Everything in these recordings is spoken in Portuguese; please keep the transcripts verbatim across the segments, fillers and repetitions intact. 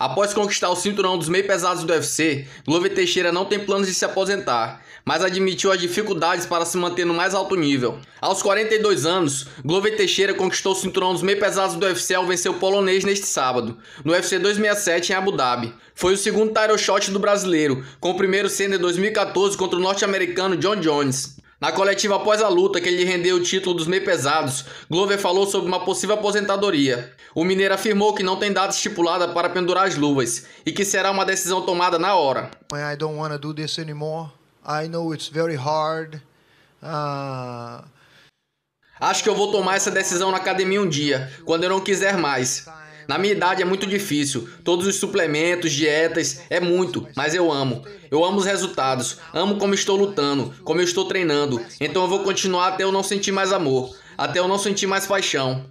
Após conquistar o cinturão dos meio pesados do U F C, Glover Teixeira não tem planos de se aposentar, mas admitiu as dificuldades para se manter no mais alto nível. Aos quarenta e dois anos, Glover Teixeira conquistou o cinturão dos meio pesados do U F C ao vencer o polonês neste sábado, no U F C duzentos e sessenta e sete em Abu Dhabi. Foi o segundo title shot do brasileiro, com o primeiro sendo em dois mil e quatorze contra o norte-americano John Jones. Na coletiva após a luta que lhe rendeu o título dos meio pesados, Glover falou sobre uma possível aposentadoria. O mineiro afirmou que não tem data estipulada para pendurar as luvas e que será uma decisão tomada na hora. I don't want to do this anymore. I know it's very hard. Uh... Acho que eu vou tomar essa decisão na academia um dia, quando eu não quiser mais. Na minha idade é muito difícil, todos os suplementos, dietas, é muito, mas eu amo. Eu amo os resultados, amo como estou lutando, como eu estou treinando, então eu vou continuar até eu não sentir mais amor, até eu não sentir mais paixão.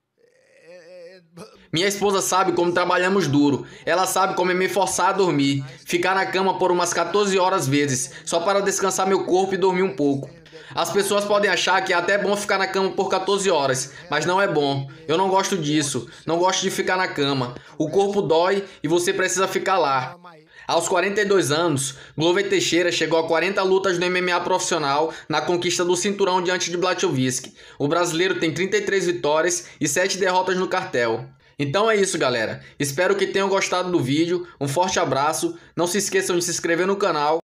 Minha esposa sabe como trabalhamos duro, ela sabe como é me forçar a dormir, ficar na cama por umas quatorze horas vezes, só para descansar meu corpo e dormir um pouco. As pessoas podem achar que é até bom ficar na cama por quatorze horas, mas não é bom. Eu não gosto disso, não gosto de ficar na cama. O corpo dói e você precisa ficar lá. Aos quarenta e dois anos, Glover Teixeira chegou a quarenta lutas no M M A profissional na conquista do cinturão diante de Blachowicz. O brasileiro tem trinta e três vitórias e sete derrotas no cartel. Então é isso, galera. Espero que tenham gostado do vídeo. Um forte abraço. Não se esqueçam de se inscrever no canal.